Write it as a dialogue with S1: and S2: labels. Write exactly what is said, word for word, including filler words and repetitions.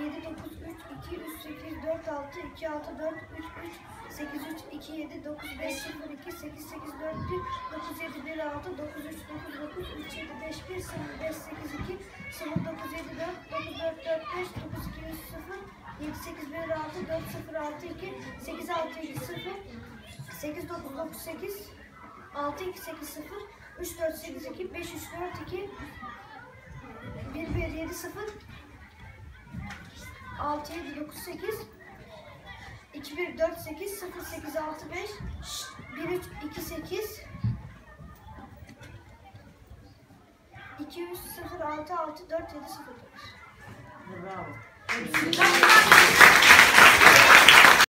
S1: yedi dokuz üç iki üç sekiz dört altı iki altı dört üç üç sekiz üç iki yedi dokuz beş sıfır iki sekiz sekiz dört bir dokuz yedi bir altı dokuz üç dokuz dokuz üç yedi beş bir sıfır beş sekiz iki sıfır dokuz yedi dört dokuz dört dört beş dokuz iki üç sıfır yedi sekiz bir altı dört sıfır altı iki sekiz altı iki sıfır sekiz dokuz dokuz sekiz altı iki sekiz sıfır üç dört sekiz iki beş üç dört iki bir bir yedi sıfır altı yedi dokuz sekiz iki bir dört sekiz sıfır sekiz altı beş bir üç iki sekiz iki üç sıfır altı altı dört yedi sıfır.
S2: Bravo.